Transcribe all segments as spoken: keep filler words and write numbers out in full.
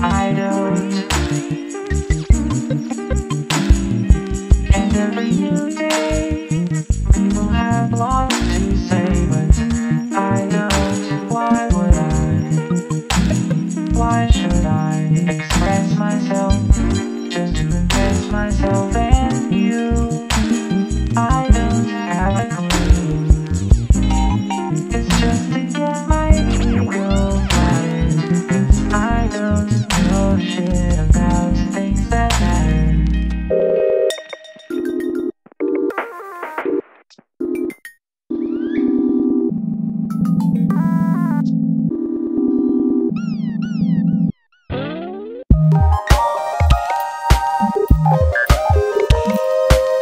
I don't. And every new day we will have lots to say, but I don't. Why would I? Why should I express myself? Just to impress myself and you. I don't have a clue. It's just to get my ego flattered, 'cause I don't know shit about things that matter.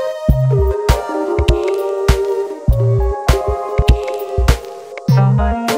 Somebody